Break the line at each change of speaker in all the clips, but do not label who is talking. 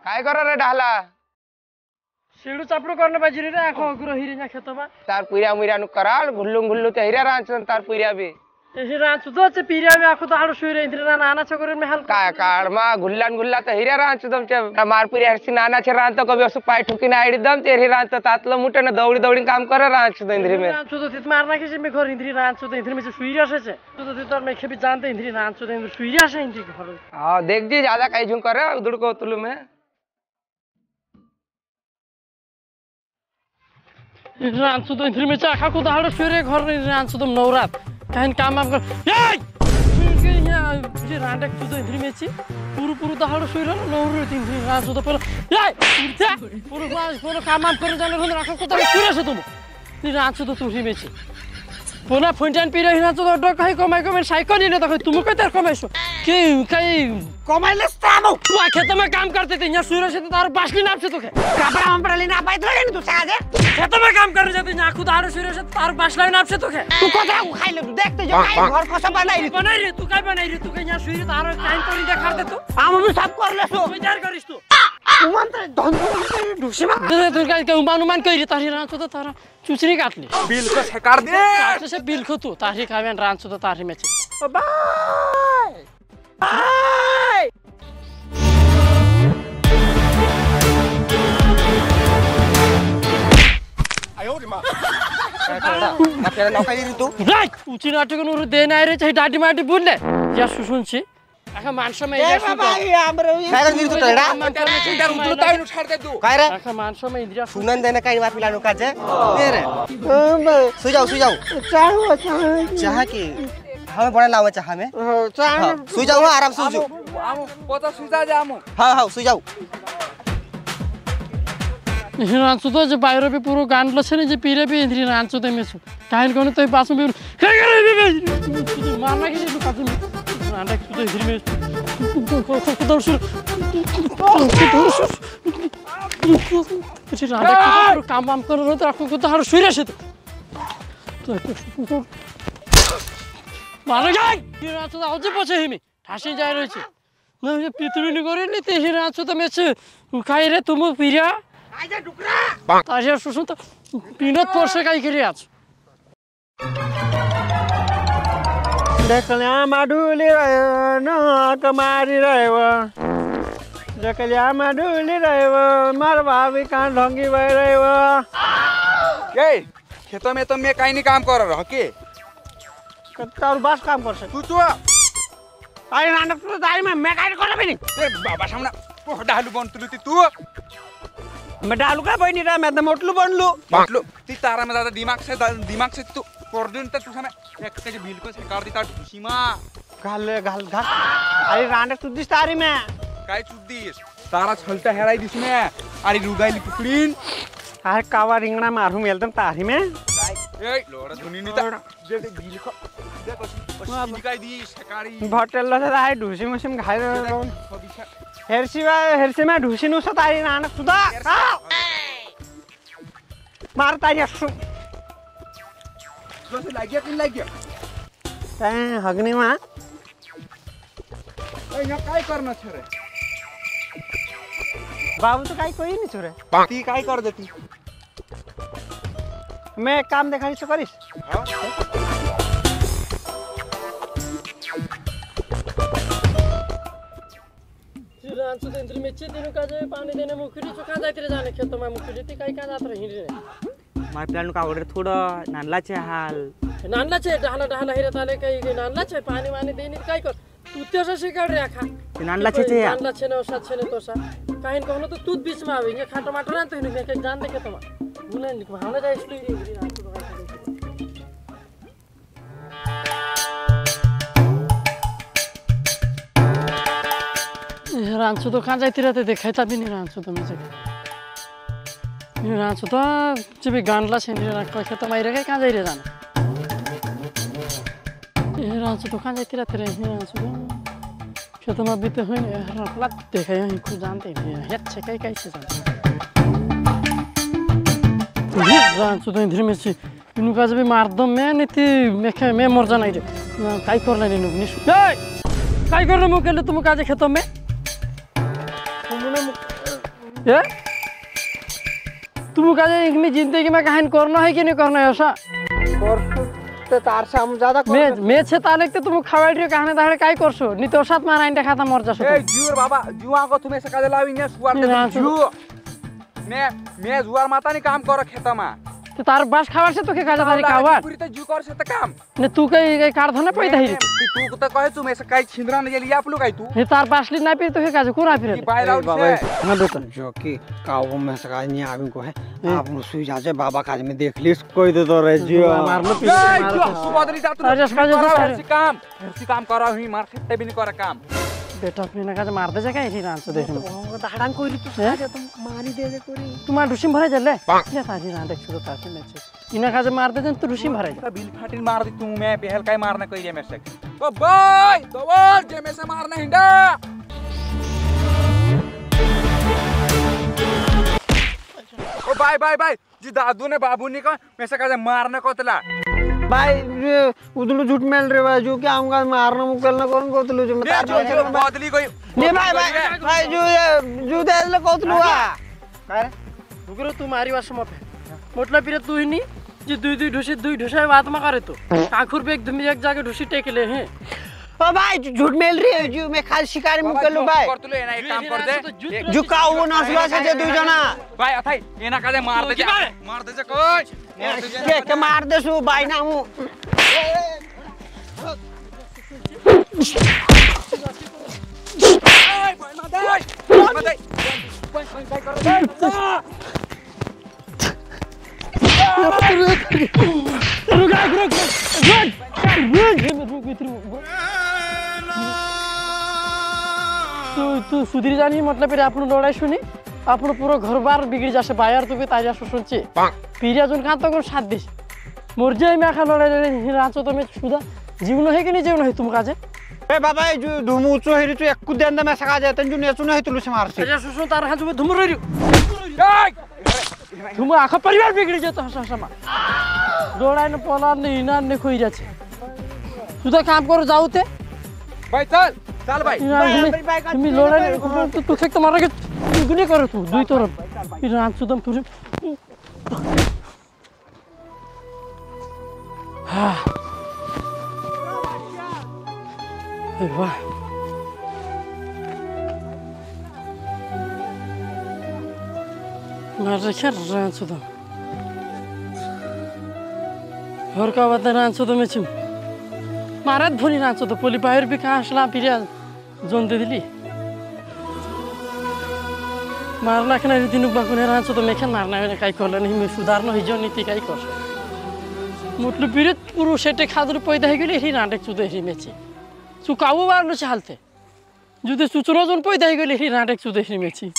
काय कर रे डाहला
सीढ़ू चापड़ू करने बाजी रे आखो गुरो हिरे ना खेतो बा
तार पुरिया मुरिया नु कराल घुल्लू घुल्लू ते हिरा रांच तार पुरिया भी
एही रांच दो चे पीरिया में आखो तो आड़ो सुरे इंद्र ना आना छकर में हल
काय काळ मा घुल्लान घुल्ला ते हिरा रांच दम चे मार पुरिया हरसी नाना छे रांच कभी असु पाय ठुकी ना आडी दम ते रांच तातलं मुटे ना दौड़ी दौड़ी काम करे रांच इंद्री में
रांच तो तित मारना के में घर इंद्री रांच तो इंद्री में से सुइरा से तो तित में खेबी जानते इंद्री रांच तो इंद्री सुइरा से इंद्री घर
हां देख जी ज्यादा काई झुं करे उदड़ को तुलु में
रांच तो इंद्री में चाखा को दाड़ो सुरे घर रांच तो नवरात काइन काम कर ए ये रांडक तो इंद्री में ची पूरू दाड़ो सुरे नवरू इंद्री रांच तो पहले ए पूरू काम कर जाने रन राखो को तो सुरे से तुम नी रांच तो तुरी में ची पुना फुंटान पीरे हिना तो डक है कमाई कमाई साइकिल ने देखो तुम के तर कमाइसो के कई
कमाइले तामो
तू खेत में काम करते थे यहां सूरज से तार बासली नाप से तो के
कपड़ा हम पड़ले ना पाई तो तू साजे
खेत में काम कर जाते यहां खुद आरो सूरज से तार बासली नाप से तो के
तू कोतरा खाइ ले तू देखते जो काई घर कसम बनाई
रे तू काय बनाई रे तू के यहां सूरज तार टाइम करी देखा दे तू
हम भी सब कर लेसो
विचार करिस तू
उमान त धन ढुसीमा
तू काय के उमान करी तारी रांच तो तारा चुचरी काटली
बिल को सेकार दे
से बिल खो तू तारी कावेन रांच तो तारी में छे
बाय बाय आयो रे मां ना तेरा नाव काय रे तू
राइट उची नाटक नु दे नाही रे चाहे दाडी माटी बोलले या सुसुनची आखा माणसं में
ए बाबा हमरो काय रे तू तळडा
इधर उतलो ताई नु छाड़ दे तू
काय रे
आखा माणसं में इंद्रिया
सुनन देने काय वा पिलानो काजे दे रे सो जाओ चाह की हमें बड़ा लावा चाह में चाह सो जाओ आराम से सो
आमो पोता सुजा जा आमो
हां सो जाओ
रांचो तो जे बायरो भी पूरो गांडलो छे ने जे पीरे भी इंद्री रांचो ते मेसु काइन कोन तो पासु भी काय करे मारना के तू काटू रांडा तू तो इंद्री में कुछ रांडा के काम कर रो तो को तो हर सुरे से तो मारना जाय ये रांचो तो आउजे पछे हिमी ठासी जाय रही छे न पृथ्वी ने करे ले ते रांचो तो मेसे काय रे तुम पीरा
आजा डुकरा
तारिया सुसु त पिनत पर्छ काई गरी आज
देखल्या माडुली रह्यो न कमारी रह्यो देखल्या माडुली रह्यो मार भाभी कहाँ ढंगी भइ रह्यो
ए खेत में तो मैं काई नहीं काम कर रहा के
कतार बस काम गर्छ
तू तो
आई नानक तो दाई में मैं काय गर्न पनि
ए बाबा सामना ओ डालू बन तू
मैं डालू का बहिनी रा मैं त मोटलू बनलू
मतलब ती तारा में ज्यादा दिमाग से तू कर दिन तक तू समय एक के बिल को सेकार दी ता सीमा
घाल अरे नानक सुदिस तारी में
काय चुद्दीस तारा छलता हेराई दिस में अरे रुगाइली पुकड़ीन
अरे कावा रिंगना मारू मेलदम तारी में
ए लोरा धुनी नी ता दे बिल को देखो निकाई दी सेकारी
भटेल से आइ ढुसी मुसिम खाइ हेर्सी में ढुसी नुस तारी नानक सुदा मार तारी असु
जो से लागिया किन लागिया
तै हगनी मा
ए यहाँ काय करना छ रे
बाबू तो काई कोई नहीं छोरे
ती काय कर देती
मैं काम देखाई सो करिस
हां
रांचो तो इंद्री में चे दिनो का जे पानी देने मुखरी चुका जाते रे जाने खेत में मुखरी ती काय जात रही रे
माय प्लान का ऑर्डर थोडं नानला छे हाल
नानला छे डहाना हिरे ताले काही नानला छे पानी मानी देनी काय कर तू तेस शिकाड रे खा
नानला छे
नानला छे न साथ छे न तोसा काहीन कहनो तो तू बीच में आवे ये खा टमाटर ना तो ने के जान दे के तमा मुने भावना जाय इसली रे रांचो तो रांचो तो कहाँ जाती रहते देखाता भी नहीं रांचो तो मुझे रांचो तो जब गांडला से नहीं खेत में रखे कहाँ जा रहे जाना रांचो तो कहाँ जाती रहते रहे रांचो तो खेत में बीते हुए रखला देखा यहाँ कुछ जानते हैं अच्छे कई कैसे जानते रांचो तो इधर में से इनका जब मार दो मैं नहीं मैं मर जाना रे काई कर लेने काई कर रहे मुकेले तुम काजे खेत में ए तुम का में जिंदगी में कहानी करना है कि नहीं करना है ऐसा
तो तार से हम ज्यादा
मैं छे ताने के तुम खवाई रियो कहाने दाड़े काय करछो नी तो साथ मारा इंडा खाता मर जासो
ए जुर बाबा जुआ को तुम्हें से काजे लावी ने सुवार ते जु मैं जुआर माता ने काम कर खेतमा
तो तार बास खावार से तो के काजा तारी खावार
पूरी ते जु कर से त काम
ने तू कई कार धने पई दही
तू तो कहे तू में से काई छिंदरा ने लिया आप लोग आई तू
हे तार बासली ना पी तो के काजा कोना फिर
बाहर आउट से
ना बेटा जो कि काऊ में सका नहीं आवी को है आप सुई जाजे बाबा काज में देख लीस कोई दे तो रे जियो
मारलो पी
तू बदली जा तू
अरे
काम करा हुई मार खेते भी नहीं कर काम
बेटा अपने काजा मार दे जाके इसी रात से देख
दाड़ान कोई तू साजा तुम मारी दे दे कोरी
तुम ढुसी भरे जले ले ताजी रात देख तो ताजी में इना काजा मार दे तू ढुसी भरे
बिल फाटिल मार दी तू मैं पहल काय मारना कोई जे में से ओ भाई तो बोल जे में से मारना हिंडा ओ भाई जी दादू ने बाबू ने का में से का मारना कोतला
भाई उदलू झूठ मेल रे भाई जो कि आऊंगा मारना मुकलना कौन कोतलू जो मैं तार
बदली कोई
नहीं भाई जो दे ले कोतलू आ
रुको तुम्हारी बात समझ मतलब फिर तू ही नहीं जी दुई ढुसा बात में करे तो आखुर पे एकदम एक जाके ढुसी टेक ले हैं
ओ भाई झूठ मेल रही है जो मैं खाली शिकारी मुकलू भाई
कर तू ले ना एक काम कर दे
झुकाओ वो नसवा से दे जना
भाई अथाई एना का दे मार दे कोई
के मार दे सु भाई ना मु
तू सुधीर जानी मतलब फिर आपन लड़ाई सुनी आपन पूरा घर बार बिगड़ जासे बायर तू भी ताजा सुनचे पीरिया जोन का तो साथ दिस मोर जे में खा लड़ाई राचो तो मैं सुदा जीवन है कि नहीं जीवन है तुम काजे
ए बाबा जो धुमु चो हेरि चो एक देंदा में सका जाते जो नेचु नहीं तुलु से मार से
ताजा सुसु तार हाथ में धुम रही तुम आखा परिवार बिगड़ जातो हसमा लड़ाई न पला नहीं ना ने खोई जाছে सुदा काम करो जाऊ ते
भाई चल भाई
तुम लड़ाई तू खेक तो मार के गुने करो तू दुई तरफ फिर रात सुदम तुझे हां ए वाह मार के रात सुदम और का बता रात सुदम में मारत भोली रात सुदम पोली बाहर भी कहां असला फिर जोन दे दिली मारला के नहीं दिनुक बाकुने रांचो तो मेखन मारना है काई करला नहीं मैं सुधारनो हिजो नीति काई कर मतलब बिरत पुरु सेटे खादर पैदा हे गेले हि नाटक चुदे हि मेची सुकाऊ मारनो चालते जुदे सुचनो जोन पैदा हे गेले हि नाटक चुदे हि मेची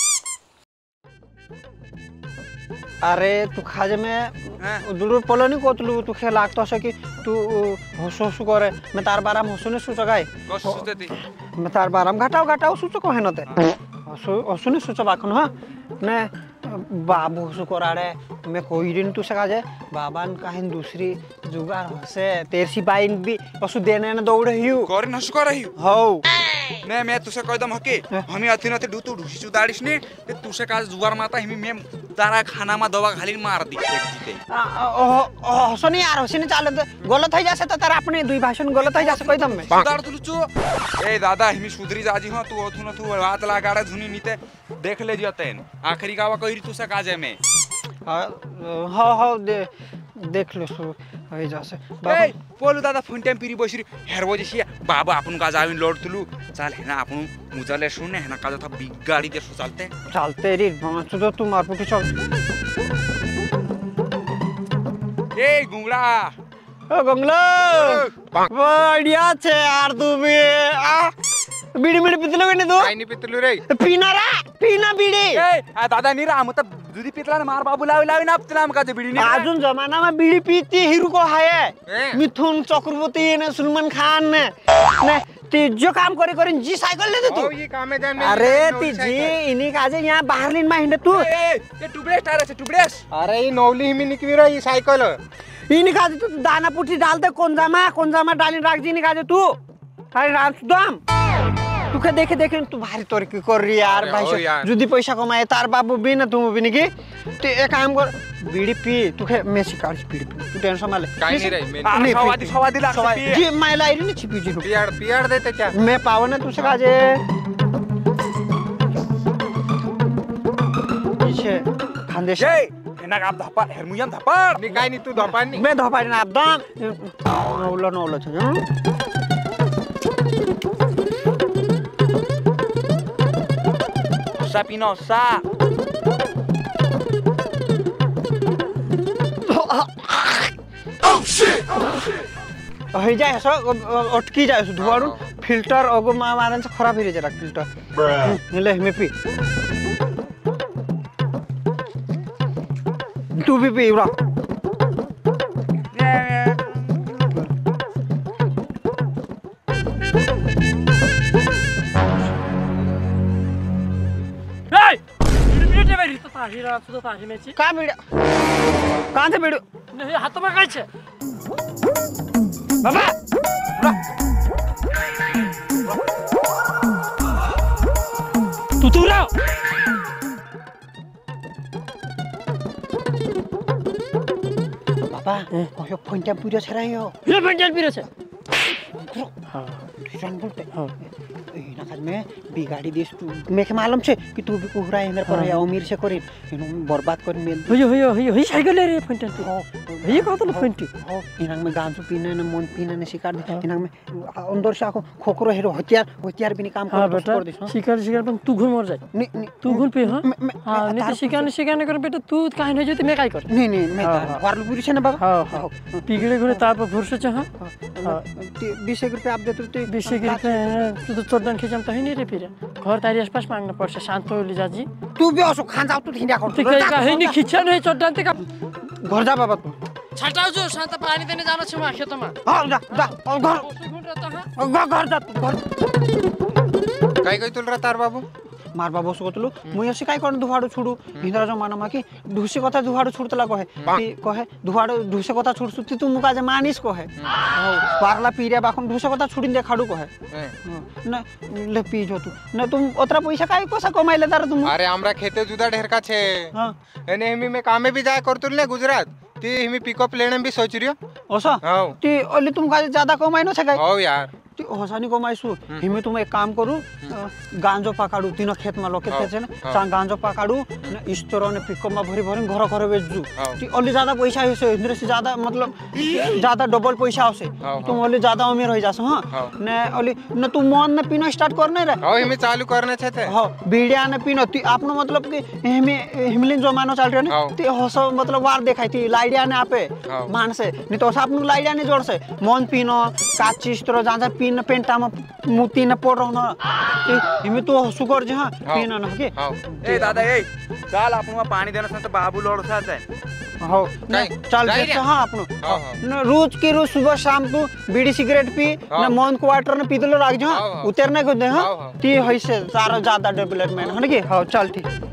अरे तू खाजे में दुलुर पलोनी कोतलू तू खे लागतो से कि तू हसो सु करे मैं तार बाराम हसुने सुचो गाय मैं तार बाराम घटाओ सुचो को हेनते हसुने सुचो बाखन हां ने बाबू हसु कराड़े मैं कोई दिन तू सका जे बाबान काहिन दूसरी जुगार हसे तेरसी बाइन भी पशु देने ने दौड़े हिउ
करे नसु कर हिउ
हौ
ने मैं तुसे कह दम हके हमी अथि नते डू तू ढुसी चुदाड़िस ने ते तुसे का जुगार माता हिमी मैं तारा खाना में दवा खाली मार दी जीते
हसनी यार हसनी चाले तो गलत हो जासे तो तारा अपने दुई भाषण गलत हो जासे कह दम में
सुधार तुलु चो ए दादा हिमी सुधरी जाजी हो तू अथु न तू हाथ लगाड़े धुनी नीते देख ले जतेन आखिरी गावा कहिरी तुसे काजे में
हां देख लो सु है जासे
बाबा पोलु दादा फोन टाइम पिरी बसिरी हेरबो जसी बाबा आपन का जाविन लोड तुलु चल हेना आपन मुजले सुने हेना का था बिग गाड़ी दे चलते
रे तो तू मार पुटी चल
ए गुंगड़ा
ओ गंगलो बढ़िया छे यार तू भी आ बीड़ी पितलो के ने दो
आई नी पितलु रे
पीना बीड़ी
ए आ दादा नी रा मतलब जुदी पितला ने मार बाबू लावी ना पितला का जे बीड़ी नी
आजुन जमाना में बीड़ी पीती हीरो को है मिथुन चक्रवर्ती ने सलमान खान ने ती जो काम करे जी साइकिल ले दे तू
ये काम में जान
अरे ती जी इनी काजे यहां बाहरलिन में हिंडे तू
ये टुबड़ेस टायर है टुबड़ेस
अरे ये नौली हिमी निकवी रे ये साइकिल इनी काजे तू दाना पुठी डाल दे कोन जामा डाली राख जी नी काजे तू अरे राम सुदाम तुके देखे देखे तू भारी तोर की कर रही यार
अरे
भाई
हो
से
यार।
जुदी पैसा कमाए तार बाबू भी ना तुम भी नहीं की तो एक काम कर बीड़ी पी तुके मैं सिकाड़ बीड़ी पी तू टेंशन मत ले
काही नाही रे, मी-
नहीं,
सवादी-
पी-
सवादी लागते
सवादी-
पी।
जी मैं लाई नहीं छिपी जी
पियाड पियाड देते क्या
मैं पावन है तुझसे काजे पीछे खानदेश
जय हेना आप धपा हेरमुयम धपा मी काय नाही तू धपा नाही
मैं धोपारी ना आपदान नौलो छे
सा पिनो सा
हो जाए सो अटकी जाए सो धुआड़ू फिल्टर अगो मारन से खराब हो जरा फिल्टर ले मैं पी तू भी पी उरा का वीडियो कहाँ से वीडियो
हातमा काय छे
बाबा
तू राव
बाबा कहो फोन टा पूरा छरा यो
ये बंडल पिरे छे
जान बोलते ना खाद में बिगाड़ी दिस तू मेके मालूम छे कि तू भी कोहरा है मेरे पर या अमीर से करी बर्बाद कर में
होय साइकल रे फंटन ये कहत ल फंटी
इनांग में गांजो पीना ने मन पीना ने शिकार दे इनांग में अंदर से आको खोकरो हेरो हथियार भी नहीं काम
हां
कर
बेटा शिकार पण तू घुन मर जाए तू घुन पे हां हां नहीं तो शिकार कर बेटा तू काहे न जते मैं काय कर
नहीं मैं वारलू पूरी छे ना बाबा
हां हां पिगड़े घुने तार पर भरसे छ हां
20 रुपया आप देते तो
20 रुपये तू तो चोदन खिचम त हैन रे फिर घर तारी आसपास मांगना पर्छ शान्त हो लिजाजी
तू भी असो खान जाओ तू हिंडा कर
ठीक है का हैन खिचा नहीं चोदन ते का
घर जा बाबा तू
छटाउ जो शान्त पानी देने जाना छ मा खेतमा
हां जा घर
घुन रहता
घर जा तू घर
काय काय तुल तार बाबू
मार बाबू सुगतलु मुई असे काय करन दुहाडो छुडू हिंदरा जमाना मा की ढुसी कथा दुहाडो छुडतला कहे ती कहे दुहाडो ढुसे कथा छुडसु ती तू मुका जे मानिस कहे पारला पीरिया बाखन ढुसे कथा छुडिन दे खाडू कहे न ले पी जो तू न तुम ओतरा पैसा काय कोसा कमाइले तार तुम
अरे हमरा खेते जुदा ढेर का छे
हां
एने हिमी में कामे भी जाय करतुल ने गुजरात ती हिमी पिकअप लेने भी सोच रियो
ओसा
हां
ती ओली तुम का ज्यादा कमाइ न छ काय
हो यार
ती होसानी कमाइसु हिमे तुम एक काम करू गांजो पकाडू तीन खेत में लोके खेत छे ना चा गांजो पकाडू न इस्तरो ने पिकअप में भरी भरी घर घर बेचजू ती ओली ज्यादा पैसा होसे इंद्र से ज्यादा मतलब ज्यादा डबल पैसा होसे तुम ओली ज्यादा अमीर हो जास हां ने ओली न तू मन न पीनो स्टार्ट करने रे
हो हिमी चालू करने छे थे
हां बीड़िया ने पीनो ती आपनो मतलब कि हिमे हिमलिन जमानो चल रहे ने ती होसो मतलब वार देखाई थी लाइडिया ने आपे मान से नहीं तो आपनो लाइडिया ने जोड़ से मन पीनो काची इस्तरो ज्यादा पीन पेंटा में मुती न पड़ रहो ना हिमे तो सुगर जे हां पीना ना के
ए दादा ए चल आपण पानी देना से तो बाबू लोड सा जाय
हो चल जे हां आपनो न रोज के रोज सुबह शाम तू बीड़ी सिगरेट पी न मन क्वार्टर न पीदलो राख जो उतरने को दे हां ती होइसे सारा ज्यादा डेवलपमेंट है ना के हां चल ठीक